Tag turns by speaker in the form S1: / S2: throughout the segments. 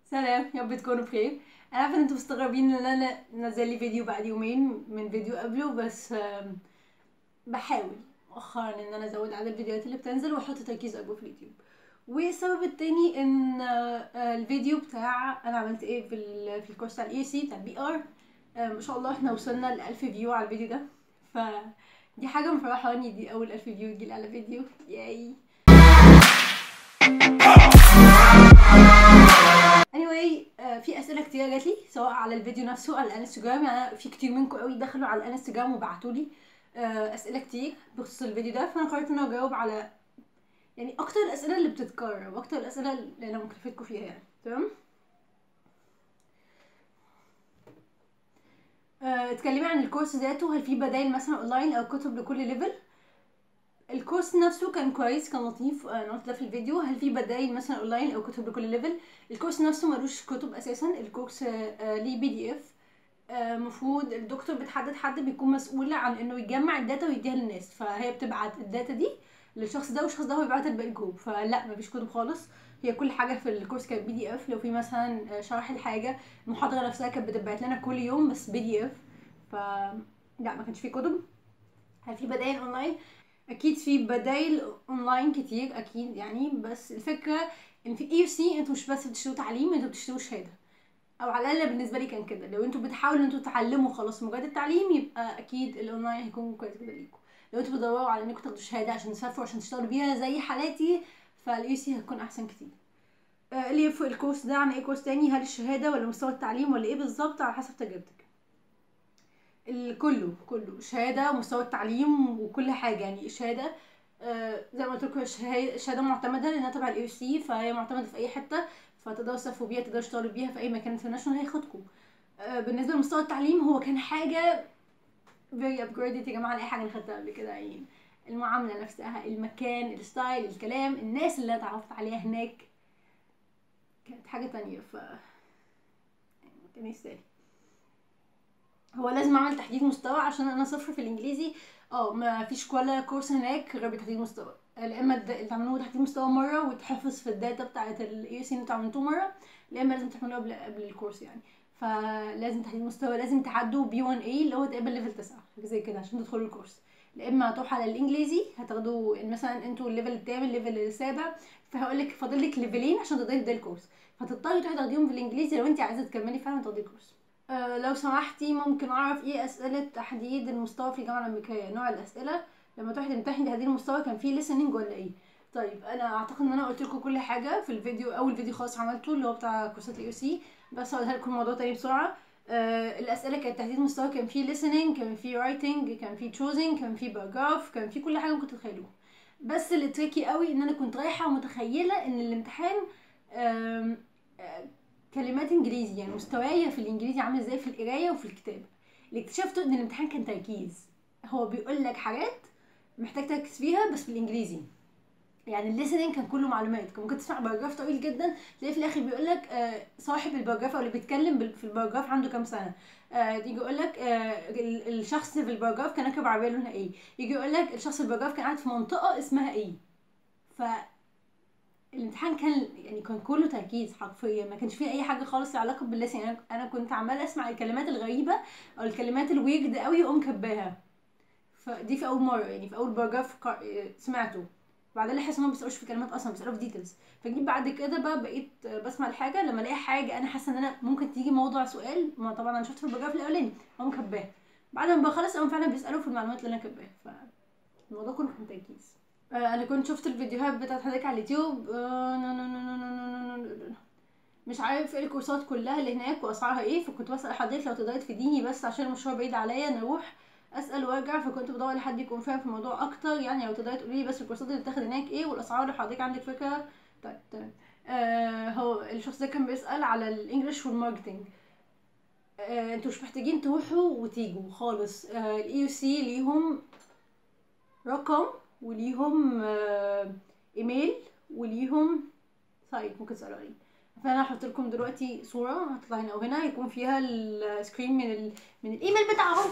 S1: سلام، يا رب تكونوا بخير. انا عارفه ان انتوا مستغربين ان انا نزل لي فيديو بعد يومين من فيديو قبله، بس بحاول مؤخرا ان انا ازود عدد الفيديوهات اللي بتنزل واحط تركيز اكبر في اليوتيوب. والسبب التاني ان الفيديو بتاع انا عملت ايه في الكورس بتاع الاي سي بتاع البي ار. ما شاء الله احنا وصلنا ل1000 فيو على الفيديو ده، ف دي حاجه مفرحاني، دي اول 1000 فيو يجيلي على فيديو. ياي. anyway في اسئله كتير جاتلي سواء على الفيديو نفسه على الانستجرام، يعني في كتير منكم قوي دخلوا على الانستجرام وبعتولي اسئله كتير بخصوص الفيديو ده، فانا قررت ان انا اجاوب على يعني اكتر الاسئله اللي بتتكرر واكتر الاسئله اللي انا ممكن افيدكم فيها، يعني تمام. اتكلمي عن الكورس ذاته، هل في بدائل مثلا اونلاين او كتب لكل ليفل؟ الكورس نفسه كان كويس، كان لطيف. انا قلت ده في الفيديو، هل في بدائل مثلا اونلاين او كتب لكل ليفل؟ الكورس نفسه ملوش كتب اساسا، الكورس ليه بي دي اف. مفروض الدكتور بتحدد حد بيكون مسؤول عن انه يجمع الداتا ويديها للناس، فهي بتبعت الداتا دي للشخص ده والشخص ده هو يبعتها لباقي الجروب، فلا مفيش كتب خالص. هي كل حاجه في الكورس كانت بي دي اف، لو في مثلا شرح الحاجه، المحاضره نفسها كانت بتتبعت لنا كل يوم بس بي دي اف. ف لا، ما كانش في كتب. هل في بدائل اونلاين؟ اكيد في بدائل اونلاين كتير اكيد، يعني بس الفكره ان في اي سي انتوا مش بس بتشتروا تعليم، انتوا بتشتروا شهاده، او على الاقل بالنسبه لي كان كده. لو انتوا بتحاولوا انتوا تتعلموا خلاص مجرد التعليم، يبقى اكيد الاونلاين هيكون كويس جدا ليكم. لو انتوا بتدوروا على انكم تاخدوا شهاده عشان تسافروا عشان تشتغلوا بيها زي حالاتي، فالاي سي هتكون احسن كتير. اللي يفرق الكورس ده عن اي كورس تاني؟ هل الشهاده ولا مستوى التعليم ولا ايه بالظبط؟ على حسب تجربتك. كله شهاده ومستوى التعليم وكل حاجه، يعني الشهاده زي ما قلت لكم شهاده معتمده لانها تبع الاي سي، فهي معتمده في اي حته، فتقدروا تسافروا بيها، تقدروا تشتغلوا بيها في اي مكان انترناشونال هياخدكم. بالنسبه لمستوى التعليم هو كان حاجه very upgraded يا جماعه، لاي حاجه انا خدتها قبل كده. يعني المعامله نفسها، المكان، الستايل، الكلام، الناس اللي انا اتعرفت عليها هناك كانت حاجه تانية، ف كان يستاهل. هو لازم اعمل تحديد مستوى عشان انا صفر في الانجليزي. ما فيش ولا كورس هناك غير بتحديد مستوى، يا اما تعملوه تحديد مستوى مره وتحفظ في الداتا بتاعه الاي سي اللي انتوا عملتوه مره، يا اما لازم تعملوه قبل الكورس يعني. فلازم تحديد مستوى، لازم تعدوا بي 1 اي اللي هو تقريبا ليفل 9 حاجه زي كده عشان تدخلوا الكورس. يا اما هتروحوا على الانجليزي هتاخدوا يعني مثلا انتوا الليفل الثامن الليفل السابع، فهقول لك فاضل لك ليفلين عشان تقدري تبداي الكورس، فتضطري تروحي تاخديهم بالانجليزي لو انت عايزه تكملي فعلا تاخدي الكورس. لو سمحتي ممكن اعرف ايه اسئله تحديد المستوى في الجامعه الامريكيه؟ نوع الاسئله لما تروحي تمتحني تحديد المستوى كان فيه listening ولا ايه؟ طيب انا اعتقد ان انا قلت لكم كل حاجه في الفيديو، اول فيديو خالص عملته اللي هو بتاع كورسات الاي سي، بس هقولها لكم الموضوع تاني بسرعه. الاسئله كانت تحديد مستوى، كان فيه listening، كان فيه writing، كان فيه choosing، كان فيه باراجراف، كان فيه كل حاجه ممكن تتخيلوها. بس اللي تريكي قوي ان انا كنت رايحه ومتخيله ان الامتحان آم، آه، كلمات انجليزي، يعني مستواي في الانجليزي عامل ازاي في القرايه وفي الكتابه. اللي اكتشفته ان الامتحان كان تركيز، هو بيقول لك حاجات محتاج تركز فيها بس بالانجليزي. يعني الليسننج كان كله معلومات، كان ممكن تسمع باراجراف طويل جدا تلاقي في الاخر بيقول لك صاحب الباراجراف او اللي بيتكلم في الباراجراف عنده كام سنه. يجي يقول لك الشخص في الباراجراف كان راكب عربيه لونها ايه، يجي يقول لك الشخص في الباراجراف كان قاعد في منطقه اسمها ايه. ف الامتحان كان كله تركيز حرفيا، ما كانش فيه اي حاجه خالص لها علاقه باللسان. يعني انا كنت عماله اسمع الكلمات الغريبه او الكلمات الويرد قوي واقوم كباها. فدي في اول مره، يعني في اول باراجراف سمعته، بعدين احس انهم بيسالوش في كلمات اصلا، بيسالوا في ديتيلز. فجيت بعد كده بقى بقيت بسمع الحاجه لما الاقي حاجه انا حاسه ان انا ممكن تيجي موضوع سؤال، ما طبعا انا شفت في الباراجراف الاولاني اقوم كباها، بعد ما بخلص اقوم فعلا بيسالوا في المعلومات اللي انا كباها. فالموضوع كله كان تركيز. انا كنت شفت الفيديوهات بتاعت حضرتك على اليوتيوب. مش عارف ايه الكورسات كلها اللي هناك واسعارها ايه، فكنت بسال حضرتك لو تقدري تفيديني، بس عشان المشوار بعيد عليا نروح اسال وارجع، فكنت بدور لحد يكون فاهم في الموضوع اكتر. يعني لو تقدري تقولي لي بس الكورسات اللي بتاخد هناك ايه والاسعار لو حضرتك عندك فكره. طيب تمام. هو الشخص ده كان بيسال على الانجليش والماركتنج. انتوا مش محتاجين تروحوا وتيجوا خالص. الاي يو سي ليهم رقم وليهم ايميل وليهم سايت ممكن تسالوا عليه. فانا هحط لكم دلوقتي صوره هتطلع هنا او هنا يكون فيها السكرين من الايميل بتاعهم.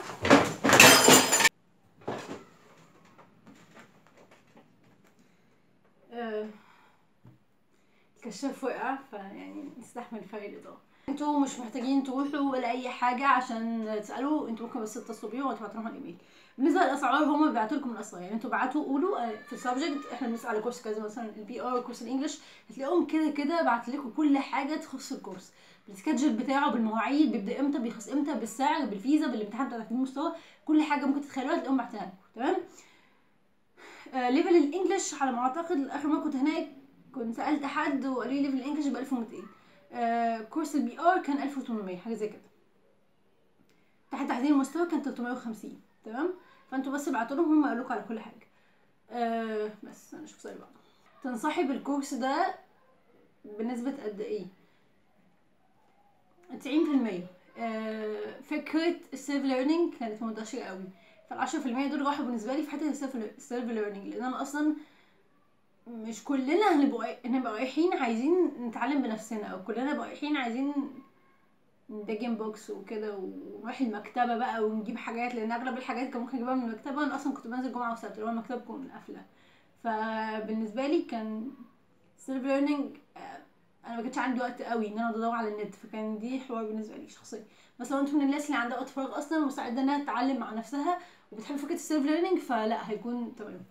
S1: الكشاف وقع، فيعني نستحمل فرق الاضاءه. انتوا مش محتاجين تروحوا ولا اي حاجه عشان تسالوا، انتوا ممكن بس تتصلوا بيهم وتبعتوا لهم على الايميل. بالنسبه للاسعار هما بيبعتوا لكم الاسعار، يعني انتوا بعتوا قولوا في السبجكت احنا بنسال على كورس كذا مثلا البي ار كورس الانجليش، هتلاقيهم كده بعت لكم كل حاجه تخص الكورس، بالسكادجول بتاعه، بالمواعيد، بيبدا امتى، بيخلص امتى، بالسعر، بالفيزا، بالامتحان بتاع تقييم المستوى، كل حاجه ممكن تتخيلوها هتلاقيهم باعتينها لكم. تمام. ليفل الانجليش على ما اعتقد اخر ما كنت هناك كنت سالت حد وقال لي ليفل الانجليش ب 1200. كورس البي ار كان 1800 حاجه زي كده. تحت تحديد المستوى كان 350. تمام. فانتوا بس ابعتوا لهم هم يقولوا لكم على كل حاجه. بس انا اشوف سؤال بعده. تنصحي بالكورس ده بنسبه قد ايه؟ 90%. فكره السيلف ليرنينج كانت منتشره قوي، فال10% دول راحوا بالنسبه لي في حته السيلف ليرنينج، لان انا اصلا مش كلنا هنبقى رايحين عايزين نتعلم بنفسنا، او كلنا نبقى رايحين عايزين ندجن بوكس وكده ونروح المكتبه بقى ونجيب حاجات، لان اغلب الحاجات كان ممكن اجيبها من المكتبه. انا اصلا كنت بنزل جمعه وسبت اللي هو المكتبه تكون قافله، فبالنسبه لي كان سيلف ليرنينج. انا ما كانش عندي وقت قوي ان انا ادور على النت، فكان دي حوار بالنسبه لي شخصيا. بس لو انت من الناس اللي عندها وقت فراغ اصلا ومستعده انها تتعلم مع نفسها وبتحب فكره السيلف ليرنينج، فلا هيكون تمام.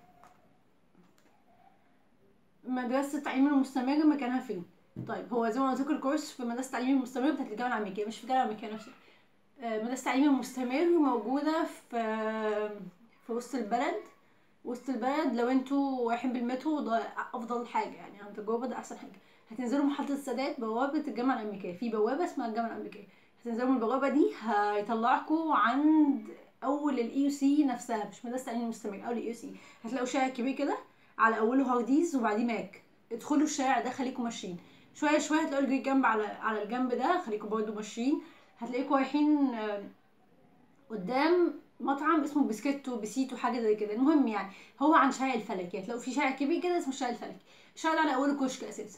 S1: مدرسة التعليم المستمر مكانها فين؟ طيب هو زي ما قلت لكم الكورس في مدرسة التعليم المستمر بتاعت الجامعة الأمريكية، مش في الجامعة الأمريكية نفسها. مدرسة التعليم المستمر موجودة في وسط البلد. وسط البلد لو انتوا رايحين بالمترو ده أفضل حاجة، يعني عن تجربة ده أحسن حاجة. هتنزلوا محطة السادات بوابة الجامعة الأمريكية، في بوابة اسمها الجامعة الأمريكية، هتنزلوا من البوابة دي هيطلعكوا عند أول الإي يو سي نفسها، مش مدرسة التعليم المستمر، أول الإي يو سي. هتلاقوا شارع كبير كده على اوله هارديز وبعديه ماك، ادخلوا الشارع ده خليكم ماشيين شويه شويه، هتلاقوا الجري جنب على الجنب ده، خليكم برضو ماشيين. هتلاقيكم رايحين قدام مطعم اسمه بسكيتو بسيتو حاجه زي كده. المهم يعني هو عن شارع الفلكي، هتلاقوا في شارع كبير كده اسمه شارع الفلكي، الشارع ده على اوله كشك اساسا.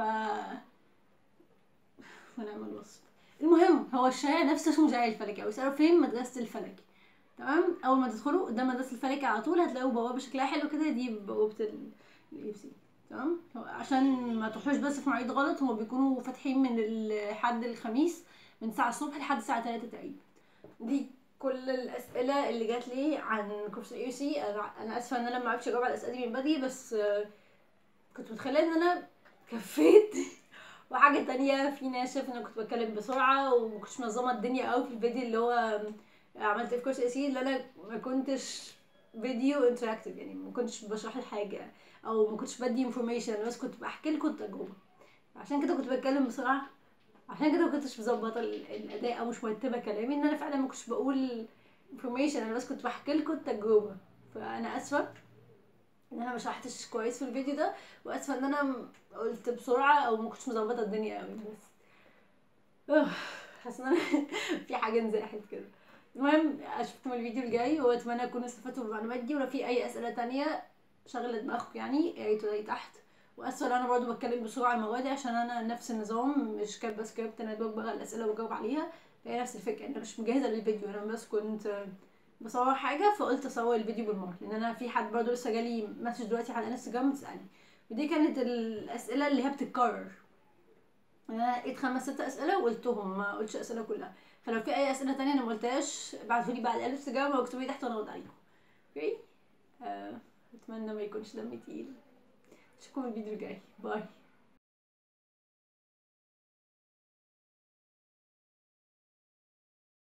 S1: ونعمل وصف. المهم هو الشارع نفسه اسمه شارع الفلكي، او يسالوا فين مدرسه الفلكي. تمام. اول ما تدخلوا قدام مدرسه الفلكي على طول هتلاقوا بوابه شكلها حلو كده، دي بوابه الاي اف سي. تمام. عشان ما تروحوش بس في مواعيد غلط، هما بيكونوا فاتحين من الحد الخميس من الساعه الصبح لحد الساعه 3 تقريبا. دي كل الاسئله اللي جات لي عن كورس الاي سي. انا اسفه ان انا ما عرفتش اجاوب على الاسئله دي من بدري، بس كنت متخيله ان انا كفيت. وحاجه تانية، في ناس شايفه ان انا كنت بتكلم بسرعه ومكنتش منظمه الدنيا قوي في الفيديو اللي هو عملت في كورس اي سي، اللي انا ما كنتش فيديو انتراكتيف، يعني ما كنتش بشرح الحاجه او ما كنتش بدي انفورميشن، بس كنت بحكي لكم التجربه. عشان كده كنت بتكلم بسرعه، عشان كده ما كنتش مظبطه الاداء او مش مرتبه كلامي، ان انا فعلا ما كنتش بقول انفورميشن، انا بس كنت بحكي لكم التجربه. فانا اسفه ان انا ما شرحتش كويس في الفيديو ده، واسفه ان انا قلت بسرعه او ما كنتش مظبطه الدنيا قوي، بس حاسه ان انا في حاجه انزاحت كده. المهم اشوفكم الفيديو الجاي، واتمنى تكونوا استفدتوا بالمعلومات دي، ولو في اي اسئله تانية شغله دماغكم يعني يا ريت تلاقي تحت. واسفه انا برضو بتكلم بسرعه المره دي عشان انا نفس النظام، مش كاتبه سكريبت انا دوب بقى الاسئله وبجاوب عليها، فهي نفس الفكره، انا مش مجهزه للفيديو، انا بس كنت بصور حاجه فقلت اصور الفيديو بالمره، لان انا في حد برضو لسه جالي مسج دلوقتي على انستجرام بتسالني، ودي كانت الاسئله اللي هي بتتكرر. انا لقيت 5 6 اسئله وقلتهم، ما قلتش اسئله كلها، فلو في اي اسئله تانية انا ما قلتهاش ابعتولي بعد الانستجرام او اكتبوا لي تحت وانا ارد عليكم. اوكي. اتمنى ما يكونش دمي تقيل. اشوفكم الفيديو الجاي. باي.